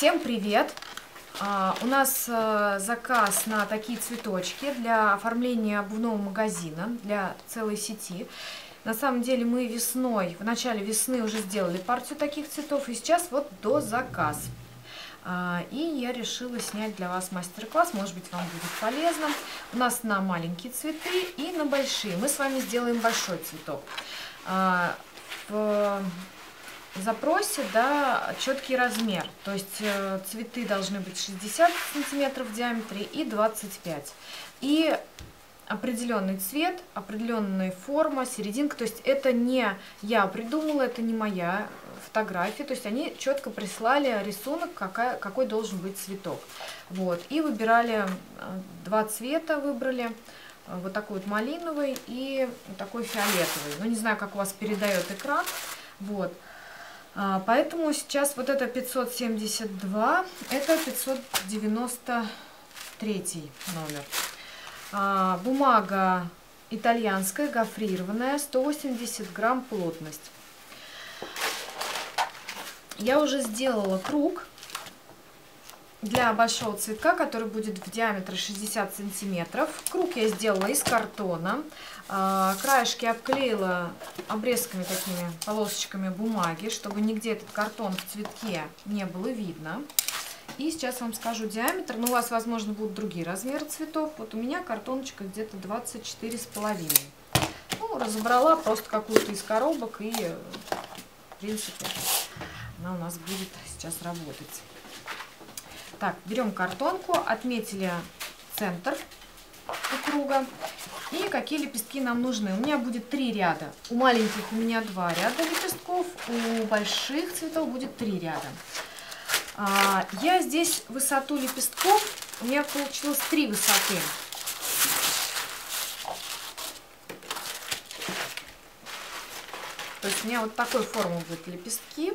Всем привет! У нас заказ на такие цветочки для оформления обувного магазина, для целой сети. На самом деле мы весной, в начале весны уже сделали партию таких цветов, и сейчас вот до заказ. И я решила снять для вас мастер-класс, может быть, вам будет полезно. У нас на маленькие цветы и на большие. Мы с вами сделаем большой цветок. В запросе, да, четкий размер, то есть цветы должны быть 60 сантиметров в диаметре и 25. И определенный цвет, определенная форма, серединка, то есть это не я придумала, это не моя фотография, то есть они четко прислали рисунок, какой должен быть цветок. Вот, и выбирали два цвета, выбрали. Вот такой вот малиновый и вот такой фиолетовый. Ну, не знаю, как у вас передает экран. Вот. Поэтому сейчас вот это 572, это 593 номер. Бумага итальянская, гофрированная, 180 грамм плотность. Я уже сделала круг для большого цветка, который будет в диаметре 60 сантиметров. Круг я сделала из картона. Краешки обклеила обрезками, такими полосочками бумаги, чтобы нигде этот картон в цветке не было видно. И сейчас вам скажу диаметр. Но у вас, возможно, будут другие размеры цветов. Вот у меня картоночка где-то 24,5. Ну, разобрала просто какую-то из коробок, и, в принципе, она у нас будет сейчас работать. Так, берем картонку, отметили центр у круга и какие лепестки нам нужны. У меня будет 3 ряда. У маленьких у меня 2 ряда лепестков, у больших цветов будет 3 ряда. Я здесь высоту лепестков, у меня получилось 3 высоты. То есть у меня вот такой формы будут лепестки.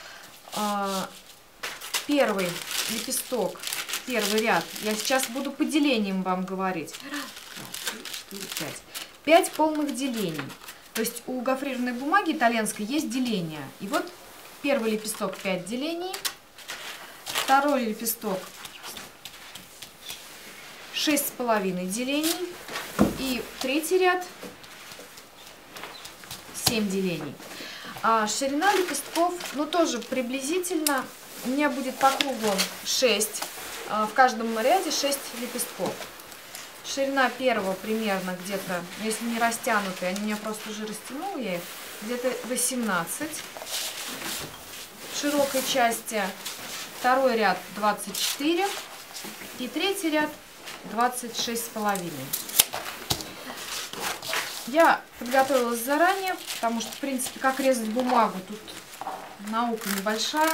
Первый лепесток, первый ряд, я сейчас буду по делениям вам говорить. 5 полных делений. То есть у гофрированной бумаги итальянской есть деление. И вот первый лепесток 5 делений, второй лепесток 6,5 делений и третий ряд 7 делений. Ширина лепестков, ну, тоже приблизительно. У меня будет по кругу 6, в каждом ряде 6 лепестков. Ширина первого примерно где-то, если не растянутые, они у меня просто уже растянула я их, где-то 18 в широкой части. Второй ряд 24 и третий ряд 26,5. Я подготовилась заранее, потому что, в принципе, как резать бумагу, тут наука небольшая.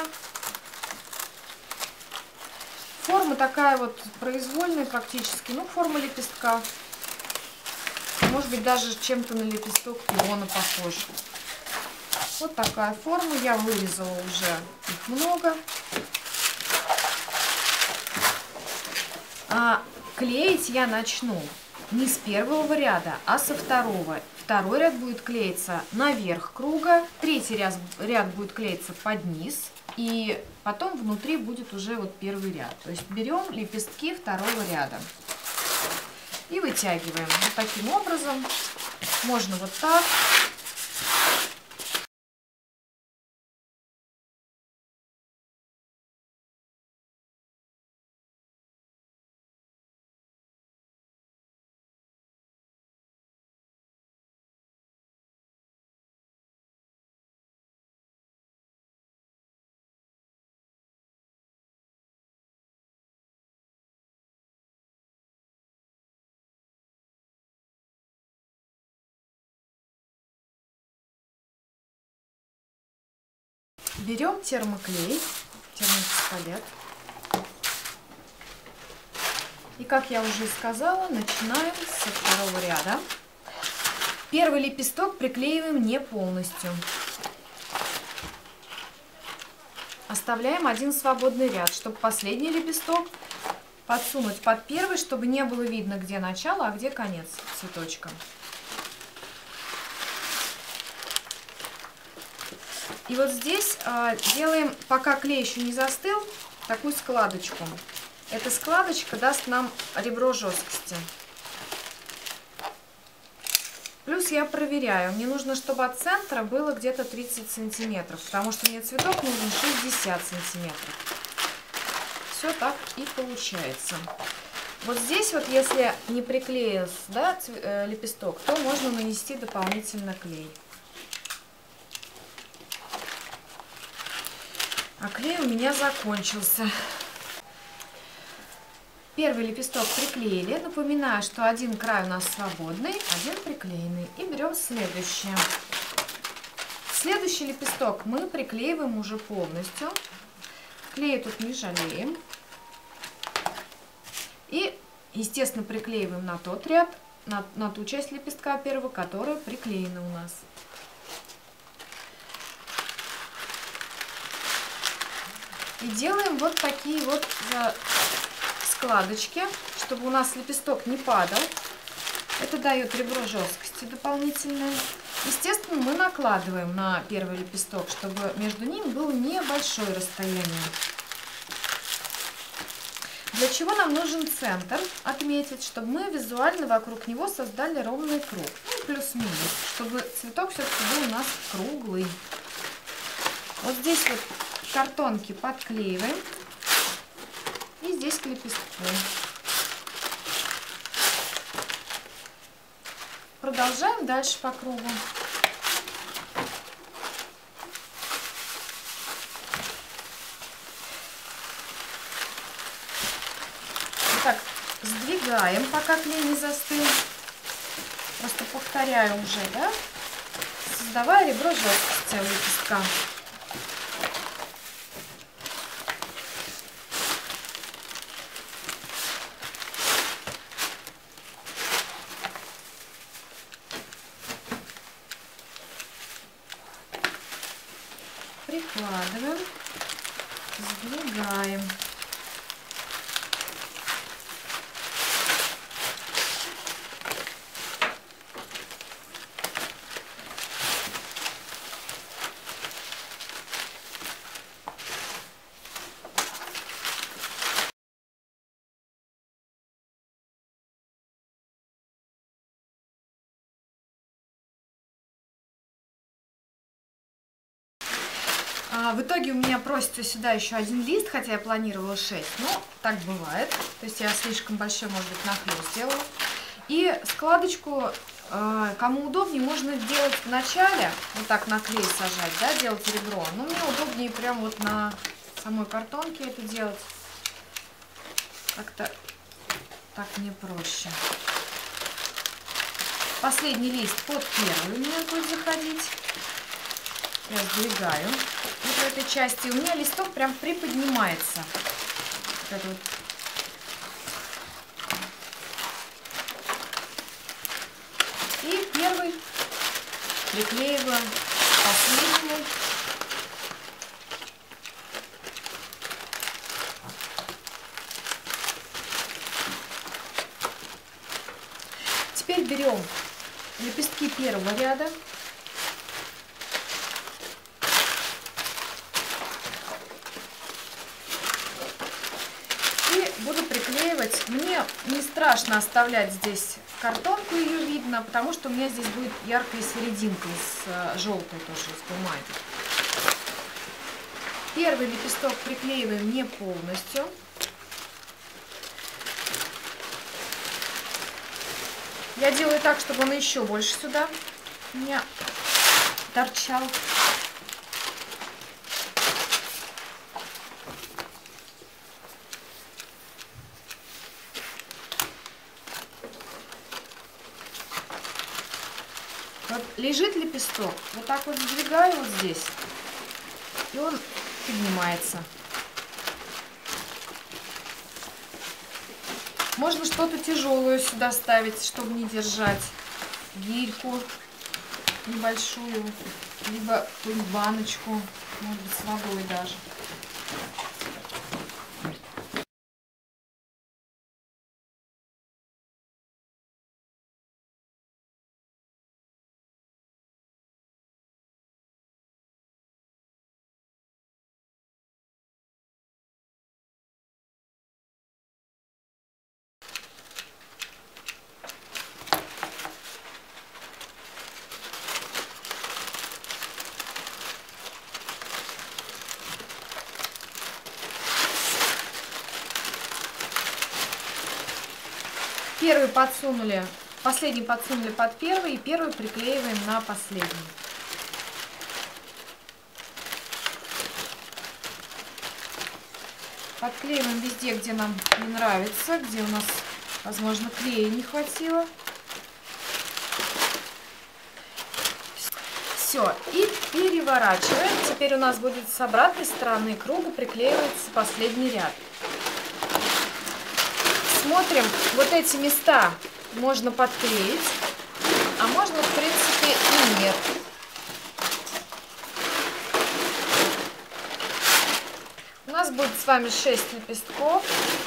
Форма такая вот произвольная практически, ну, форма лепестка. Может быть, даже чем-то на лепесток пиона похож. Вот такая форма. Я вырезала уже их много. Клеить я начну не с первого ряда, а со второго. Второй ряд будет клеиться наверх круга, третий ряд будет клеиться под низ, и потом внутри будет уже вот первый ряд. То есть берем лепестки второго ряда и вытягиваем вот таким образом. Можно вот так. Берем термоклей, термопистолет. И, как я уже сказала, начинаем со второго ряда. Первый лепесток приклеиваем не полностью. Оставляем один свободный ряд, чтобы последний лепесток подсунуть под первый, чтобы не было видно, где начало, а где конец цветочка. И вот здесь делаем, пока клей еще не застыл, такую складочку. Эта складочка даст нам ребро жесткости. Плюс я проверяю. Мне нужно, чтобы от центра было где-то 30 сантиметров, потому что мне цветок нужен 60 сантиметров. Все так и получается. Вот здесь вот, если не приклеился, да, лепесток, то можно нанести дополнительно клей. А клей у меня закончился. Первый лепесток приклеили. Напоминаю, что один край у нас свободный, один приклеенный. И берем следующее. Следующий лепесток мы приклеиваем уже полностью. Клея тут не жалеем. И, естественно, приклеиваем на тот ряд, на ту часть лепестка первого, которая приклеена у нас. И делаем вот такие вот складочки, чтобы у нас лепесток не падал. Это дает ребро жесткости дополнительное. Естественно, мы накладываем на первый лепесток, чтобы между ними было небольшое расстояние. Для чего нам нужен центр отметить, чтобы мы визуально вокруг него создали ровный круг. Ну, плюс-минус, чтобы цветок все-таки был у нас круглый. Вот здесь вот картонки подклеиваем. И здесь к лепестку. Продолжаем дальше по кругу. Так, сдвигаем, пока клей не застыл. Просто повторяю уже, да? Создавая ребро жесткости у лепестка. Прикладываем, сдвигаем. В итоге у меня просится сюда еще один лист, хотя я планировала 6, но так бывает. То есть я слишком большой, может быть, нахлёст сделала. И складочку, кому удобнее, можно делать в начале, вот так на клей сажать, да, делать ребро. Но мне удобнее прям вот на самой картонке это делать. Как-то так мне проще. Последний лист под первый у меня будет заходить. Я сдвигаю вот в этой части. У меня листок прям приподнимается. Вот это вот. И первый приклеиваю последний. Теперь берем лепестки первого ряда. Буду приклеивать. Мне не страшно оставлять здесь картонку, ее видно, потому что у меня здесь будет яркая серединка с желтой тоже, с бумаги. Первый лепесток приклеиваем не полностью. Я делаю так, чтобы он еще больше сюда у меня торчал. Вот лежит лепесток, вот так вот сдвигаю вот здесь, и он поднимается. Можно что-то тяжелое сюда ставить, чтобы не держать. Гирьку небольшую, либо баночку, может быть, с водой даже. последний подсунули под первый, и первый приклеиваем на последний. Подклеиваем везде, где нам не нравится, где у нас, возможно, клея не хватило. Все, и переворачиваем. Теперь у нас будет с обратной стороны круга приклеиваться последний ряд. Смотрим, вот эти места можно подклеить, а можно, в принципе, и нет. У нас будет с вами 6 лепестков.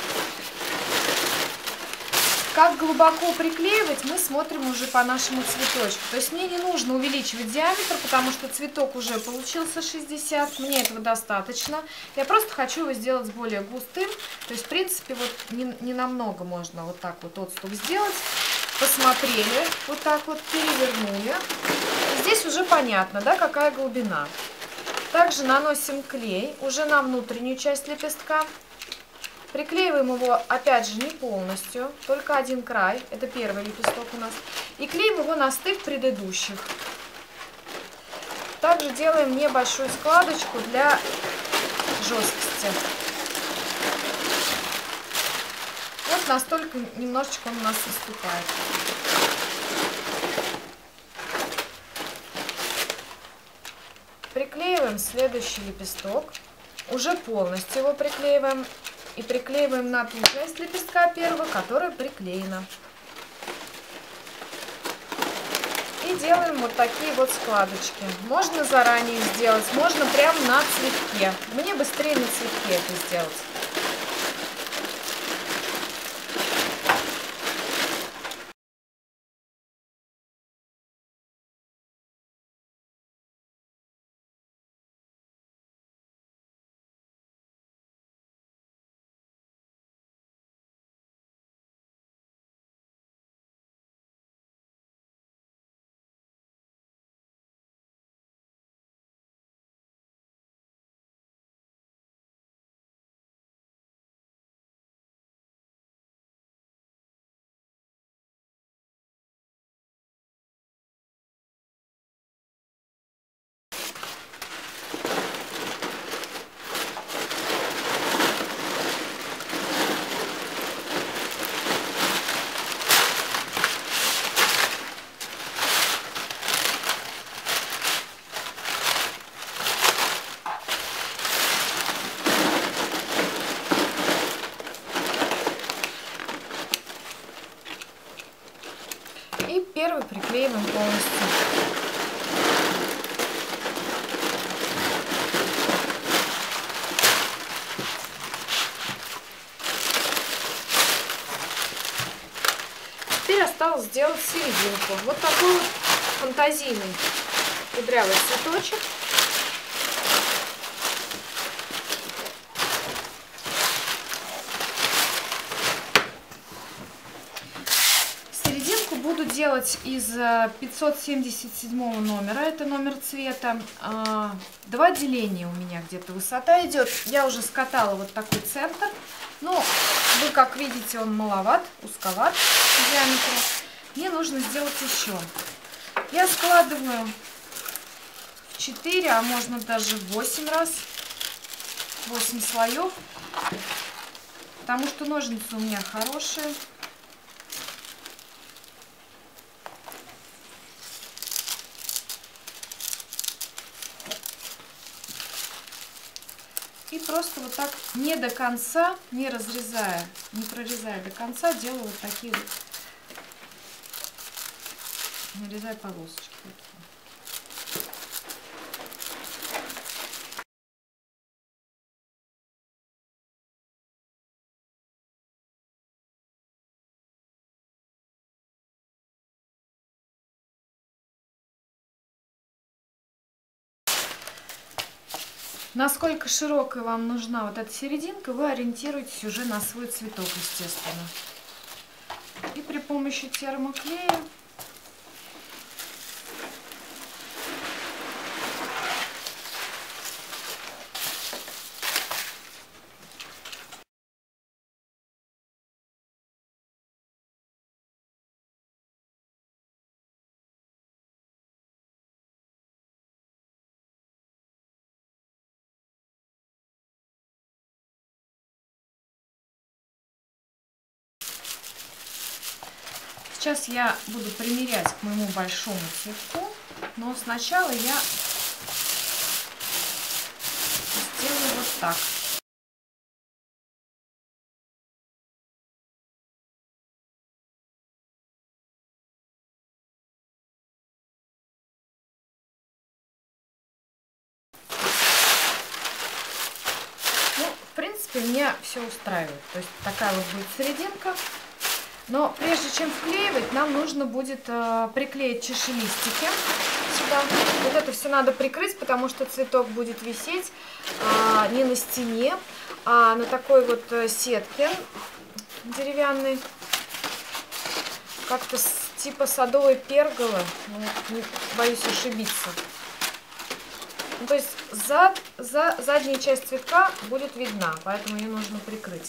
Как глубоко приклеивать, мы смотрим уже по нашему цветочку. То есть мне не нужно увеличивать диаметр, потому что цветок уже получился 60. Мне этого достаточно. Я просто хочу его сделать более густым. То есть, в принципе, вот не намного можно вот так вот отступ сделать. Посмотрели, вот так вот перевернули. И здесь уже понятно, да, какая глубина. Также наносим клей уже на внутреннюю часть лепестка. Приклеиваем его, опять же, не полностью, только один край, это первый лепесток у нас, и клеим его на стык предыдущих. Также делаем небольшую складочку для жесткости. Вот настолько немножечко он у нас выступает. Приклеиваем следующий лепесток, уже полностью его приклеиваем. И приклеиваем на ту часть лепестка первого, которая приклеена. И делаем вот такие вот складочки. Можно заранее сделать, можно прямо на цветке. Мне быстрее на цветке это сделать. И первый приклеиваем полностью. Теперь осталось сделать серединку. Вот такой вот фантазийный кудрявый цветочек. Буду делать из 577 номера, это номер цвета. 2 деления у меня где-то высота идет. Я уже скатала вот такой центр. Но вы, как видите, он маловат, узковат в диаметре. Мне нужно сделать еще. Я складываю в 4, а можно даже в 8 раз. 8 слоев. Потому что ножницы у меня хорошие. И просто вот так не до конца, не разрезая, не прорезая до конца, делаю вот такие вот, нарезаю полосочки такие. Насколько широкая вам нужна вот эта серединка, вы ориентируетесь уже на свой цветок, естественно. И при помощи термоклея Сейчас я буду примерять к моему большому цветку, но сначала я сделаю вот так. В принципе, меня все устраивает. То есть такая вот будет серединка. Но прежде чем вклеивать, нам нужно будет приклеить чашелистики сюда. Вот это все надо прикрыть, потому что цветок будет висеть не на стене, а на такой вот сетке деревянной. Как-то типа садовой перголы. Боюсь ошибиться. Ну, то есть задняя часть цветка будет видна, поэтому ее нужно прикрыть.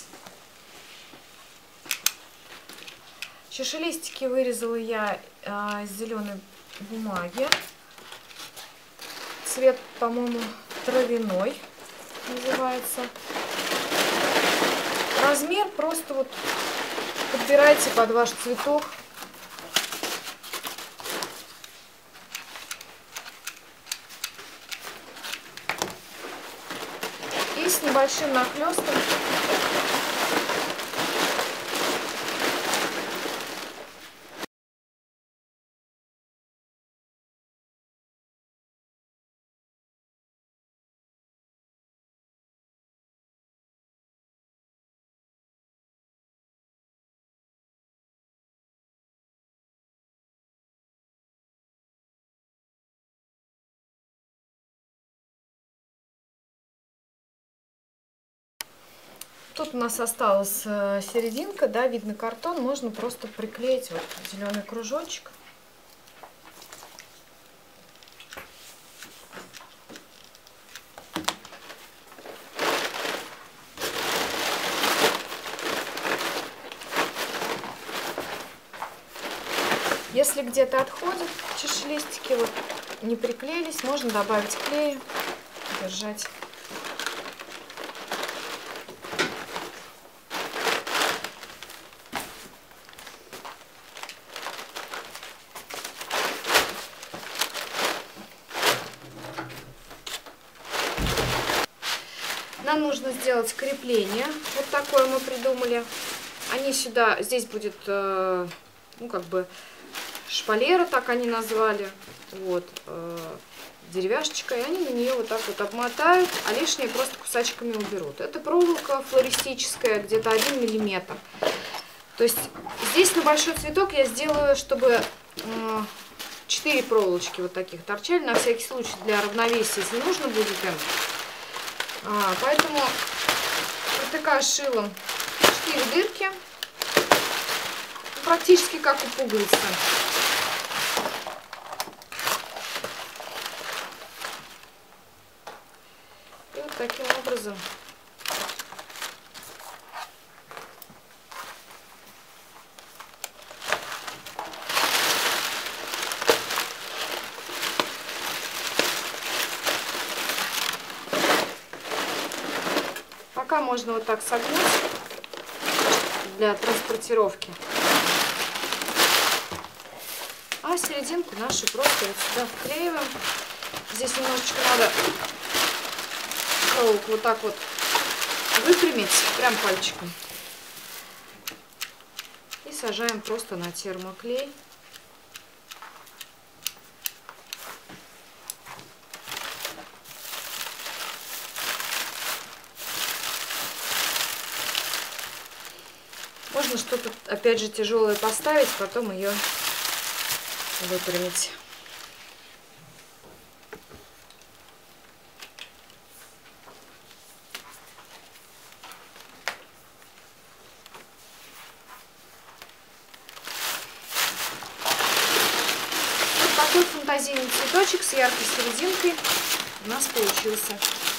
Чашелистики вырезала я из зеленой бумаги. Цвет, по-моему, травяной называется. Размер просто вот подбирайте под ваш цветок. И с небольшим нахлестом тут у нас осталась серединка, да, видно картон, можно просто приклеить вот зеленый кружочек. Если где-то отходят чашелистики, вот не приклеились, можно добавить клея, держать. Нам нужно сделать крепление. Вот такое мы придумали. Они сюда, здесь будет, ну, как бы шпалера, так они назвали. Вот, деревяшечка. И они на нее вот так вот обмотают, а лишние просто кусачками уберут. Это проволока флористическая, где-то 1 миллиметр. То есть здесь на большой цветок я сделаю, чтобы 4 проволочки вот таких торчали, на всякий случай для равновесия, если нужно будет им. Поэтому протыкаю шилом 4 дырки, практически как у пуговицы. И вот таким образом пока можно вот так согнуть для транспортировки. А серединку нашу просто вот сюда вклеиваем. Здесь немножечко надо проволоку вот так вот выпрямить, прям пальчиком. И сажаем просто на термоклей. Можно что-то, опять же, тяжелое поставить, потом ее выпрямить. Вот такой фантазийный цветочек с яркой серединкой у нас получился.